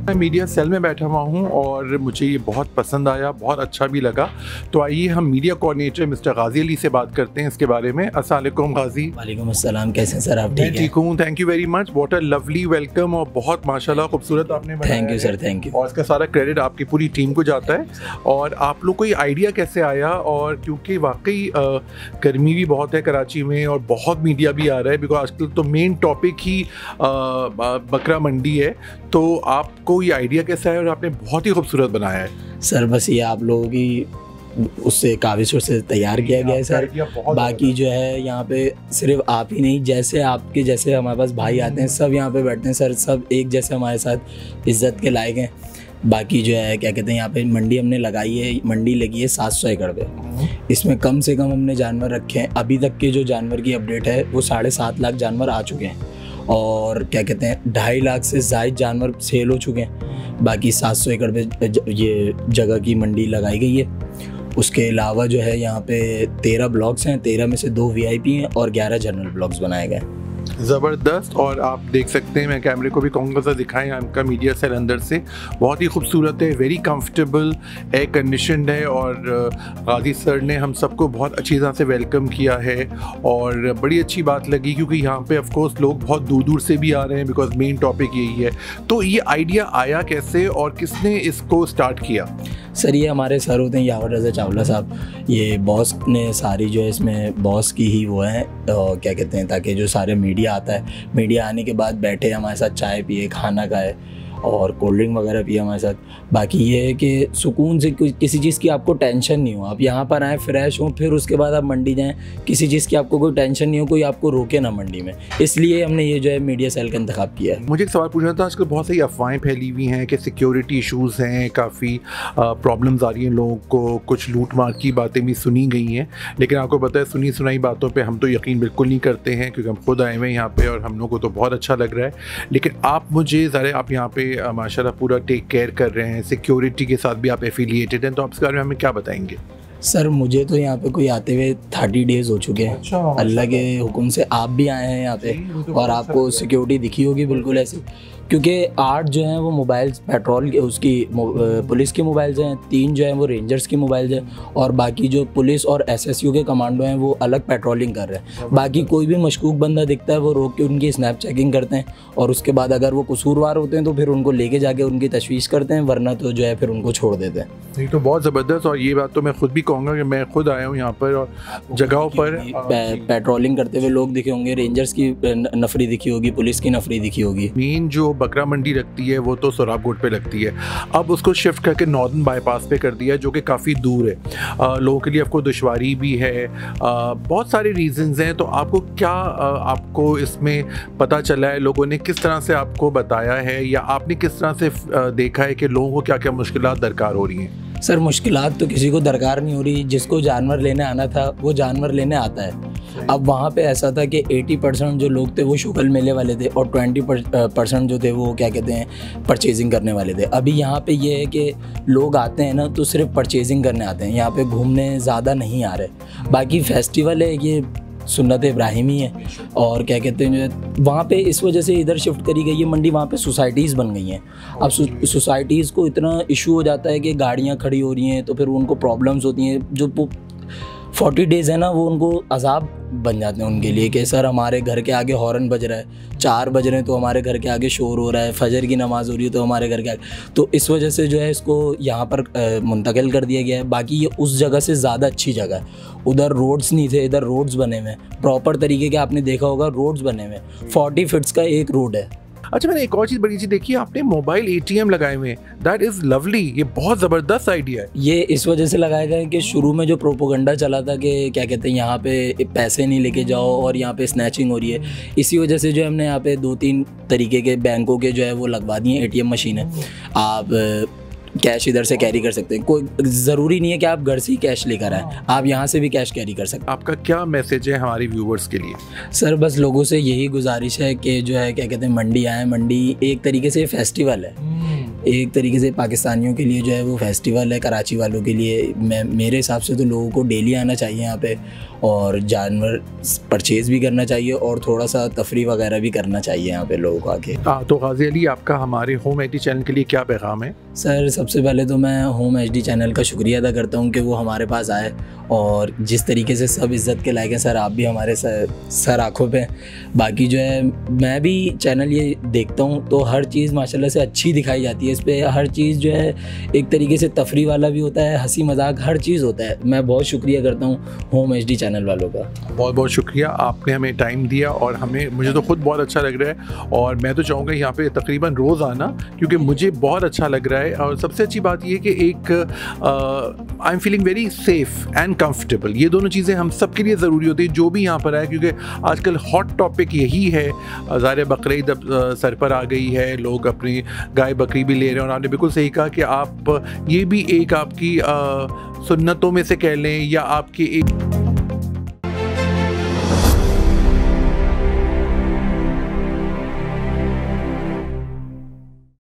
मैं media cell में बैठा हुआ हूँ और मुझे ये बहुत पसंद आया, बहुत अच्छा भी लगा। तो आइए हम media coordinator mister Ghazi Ali से बात करते हैं इसके बारे में। अस्सलाम वालेकुम गाजी। वालेकुम अस्सलाम, कैसे हैं सर आप? ठीक हूँ, thank you very much. What a lovely welcome और बहुत माशाल्लाह खूबसूरत आपने बनाया। Thank you sir, thank you. और इसका सारा क्रेडिट आपकी पूरी टीम को जाता है। और आप लोग को ये आइडिया कैसे आया? और क्योंकि वाकई गर्मी भी बहुत है कराची में और बहुत मीडिया भी आ रहा है, बिकॉज आजकल तो मेन टॉपिक ही बकरा मंडी है, तो आपको ये आइडिया कैसा है? और आपने बहुत ही खूबसूरत बनाया है सर। बस ये आप लोगों की उससे काविशों से तैयार किया गया है सर। बाकी जो है यहाँ पे सिर्फ आप ही नहीं, जैसे आपके जैसे हमारे पास भाई आते हैं सब यहाँ पे बैठते हैं सर, सब एक जैसे हमारे साथ इज्जत के लायक हैं। बाकी जो है क्या कहते हैं, यहाँ पे मंडी हमने लगाई है, मंडी लगी है 700 एकड़ पे। इसमें कम से कम हमने जानवर रखे हैं। अभी तक के जो जानवर की अपडेट है वो 7.5 लाख जानवर आ चुके हैं और क्या कहते हैं 2.5 लाख से ज़ायद जानवर सेल हो चुके हैं। बाकी 700 एकड़ पे ये जगह की मंडी लगाई गई है। उसके अलावा जो है यहाँ पे 13 ब्लॉक्स हैं, 13 में से 2 VIP हैं और 11 जनरल ब्लॉक्स बनाए गए हैं। ज़बरदस्त। और आप देख सकते हैं, मैं कैमरे को भी कहूँगा सर दिखाएं, आपका मीडिया सेल अंदर से बहुत ही खूबसूरत है, वेरी कंफर्टेबल, एयर कंडीशनड है। और गाजी सर ने हम सबको बहुत अच्छी तरह से वेलकम किया है और बड़ी अच्छी बात लगी, क्योंकि यहाँ पे ऑफ कोर्स लोग बहुत दूर दूर से भी आ रहे हैं, बिकॉज मेन टॉपिक यही है। तो ये आइडिया आया कैसे और किसने इसको स्टार्ट किया? सर ये हमारे सर होते हैं यावर रज़ा चावला साहब। ये बॉस ने सारी जो है इसमें बॉस की ही वो है क्या कहते हैं, ताकि जो सारे मीडिया आता है, मीडिया आने के बाद बैठे हमारे साथ चाय पिए, खाना खाए और कोल्ड ड्रिंक वगैरह पिए हमारे साथ। बाकी ये है कि सुकून से किसी चीज़ की आपको टेंशन नहीं हो, आप यहाँ पर आएँ फ्रेश हों, फिर उसके बाद आप मंडी जाएँ, किसी चीज़ की आपको कोई टेंशन नहीं हो, कोई आपको रोके ना मंडी में। इसलिए हमने ये जो है मीडिया सेल का इंतखाब किया है। मुझे एक सवाल पूछना था, आजकल बहुत सारी अफवाहें फैली हुई हैं कि सिक्योरिटी इशूज़ हैं, काफ़ी प्रॉब्लम्स आ रही हैं लोगों को, कुछ लूट मार की बातें भी सुनी गई हैं। लेकिन आपको पता है सुनी सुनाई बातों पर हम तो यकीन बिल्कुल नहीं करते हैं, क्योंकि हम खुद आए हुए हैं यहाँ पर और हम लोग को तो बहुत अच्छा लग रहा है। लेकिन आप मुझे ज़रा, आप यहाँ पे माशाल्लाह पूरा टेक केयर कर रहे हैं, सिक्योरिटी के साथ भी आप एफिलिएटेड हैं, तो आप इसके बारे में हमें क्या बताएंगे? सर मुझे तो यहाँ पे कोई आते हुए 30 डेज़ हो चुके हैं। अच्छा, अल्लाह के हुक्म से आप भी आए हैं यहाँ पे और आपको सिक्योरिटी दिखी होगी बिल्कुल ऐसी, क्योंकि 8 जो हैं वो मोबाइल्स पेट्रोल के उसकी पुलिस के मोबाइल्स हैं, 3 जो हैं वो रेंजर्स की मोबाइल्स हैं और बाकी जो पुलिस और SSU के कमांडो हैं वो अलग पेट्रोलिंग कर रहे हैं। बाकी कोई भी मशकूक बंदा दिखता है वो रोक के उनकी स्नैप चेकिंग करते हैं और उसके बाद अगर वो कसूरवार होते हैं तो फिर उनको लेके जाके उनकी तशवीश करते हैं, वरना तो जो है फिर उनको छोड़ देते हैं। नहीं तो बहुत ज़बरदस्त। और ये बात तो मैं खुद भी कहूँगा कि मैं खुद आया हूँ यहाँ पर और जगहों पर पेट्रोलिंग करते हुए लोग दिखे होंगे, रेंजर्स की नफरी दिखी होगी, पुलिस की नफरी दिखी होगी। मेन जो बकरा मंडी लगती है वो तो सोराब गोट पे लगती है, अब उसको शिफ्ट करके नॉर्दर्न बाईपास पे कर दिया है, जो कि काफ़ी दूर है। लोगों के लिए आपको दुश्वारी भी है, बहुत सारे रीजंस हैं। तो आपको क्या आपको इसमें पता चला है, लोगों ने किस तरह से आपको बताया है, या आपने किस तरह से देखा है कि लोगों को क्या क्या मुश्किलात दरकार हो रही हैं? सर मुश्किलात तो किसी को दरकार नहीं हो रही, जिसको जानवर लेने आना था वो जानवर लेने आता है। अब वहाँ पे ऐसा था कि 80% जो लोग थे वो शुगल मेले वाले थे और 20% जो थे वो क्या कहते हैं परचेजिंग करने वाले थे। अभी यहाँ पे ये है कि लोग आते हैं ना तो सिर्फ परचेजिंग करने आते हैं, यहाँ पे घूमने ज़्यादा नहीं आ रहे। बाकी फेस्टिवल है ये सुन्नत इब्राहिमी है और क्या कहते हैं जो वहाँ पे इस वजह से इधर शिफ्ट करी गई है मंडी, वहाँ पे सोसाइटीज़ बन गई हैं। अब सोसाइटीज़ को इतना इशू हो जाता है कि गाड़ियाँ खड़ी हो रही हैं तो फिर उनको प्रॉब्लम्स होती हैं। जो 40 डेज़ है ना वो उनको अजाब बन जाते हैं उनके लिए कि सर हमारे घर के आगे हॉर्न बज रहा है, 4 बज रहे हैं तो हमारे घर के आगे शोर हो रहा है, फजर की नमाज़ हो रही है तो हमारे घर के आगे, तो इस वजह से जो है इसको यहाँ पर मुंतकिल कर दिया गया है। बाकी ये उस जगह से ज़्यादा अच्छी जगह है, उधर रोड्स नहीं थे, इधर रोड्स बने हुए हैं प्रॉपर तरीके के, आपने देखा होगा रोड्स बने हुए हैं, 40 फीट्स का एक रोड है। अच्छा, मैंने एक और चीज़ बड़ी चीज़ देखी, आपने मोबाइल ATM लगाए हुए हैं, दैट इज़ लवली, ये बहुत ज़बरदस्त आइडिया है। ये इस वजह से लगाया गया है कि शुरू में जो प्रोपोगंडा चला था कि क्या कहते हैं यहाँ पे पैसे नहीं लेके जाओ और यहाँ पे स्नैचिंग हो रही है, इसी वजह से जो हमने यहाँ पे 2-3 तरीके के बैंकों के जो है वो लगवा दिए ATM मशीन है। आप कैश इधर से कैरी कर सकते हैं। कोई ज़रूरी नहीं है कि आप घर से ही कैश लेकर आए, आप यहाँ से भी कैश कैरी कर सकते हैं। आपका क्या मैसेज है हमारे व्यूवर्स के लिए? सर बस लोगों से यही गुजारिश है कि जो है क्या कहते हैं, मंडी आए। मंडी एक तरीके से फेस्टिवल है, एक तरीके से पाकिस्तानियों के लिए जो है वो फेस्टिवल है, कराची वालों के लिए मेरे हिसाब से तो लोगों को डेली आना चाहिए यहाँ पे और जानवर परचेज़ भी करना चाहिए और थोड़ा सा तफरी वगैरह भी करना चाहिए यहाँ पे लोगों को आके। तो गाजी अली, आपका हमारे होम एचडी चैनल के लिए क्या पैगाम है? सर सबसे पहले तो मैं होम एचडी चैनल का शुक्रिया अदा करता हूँ कि वो हमारे पास आए और जिस तरीके से सब इज़्ज़त के लायक हैं सर, आप भी हमारे सर आँखों पे। बाकी जो है मैं भी चैनल ये देखता हूँ तो हर चीज़ माशाल्लाह से अच्छी दिखाई जाती है। इस पर हर चीज़ जो है एक तरीके से तफरी वाला भी होता है, हंसी मजाक हर चीज़ होता है। मैं बहुत शुक्रिया करता हूँ होम एचडी चैनल वालों का। बहुत बहुत शुक्रिया, आपने हमें टाइम दिया और मुझे तो खुद बहुत अच्छा लग रहा है और मैं तो चाहूँगा यहाँ पे तकरीबन रोज़ आना, क्योंकि मुझे बहुत अच्छा लग रहा है। और सबसे अच्छी बात ये कि एक I am feeling very safe and comfortable. ये दोनों चीज़ें हम सब के लिए ज़रूरी होती है जो भी यहाँ पर आए, क्योंकि आजकल हॉट टॉपिक यही है। ज़ाहिर बकरीद सर पर आ गई है, लोग अपनी गाय बकरी भी ले रहे हैं और आपने बिल्कुल सही कहा कि आप ये भी एक आपकी सुन्नतों में से कह लें या आपकी एक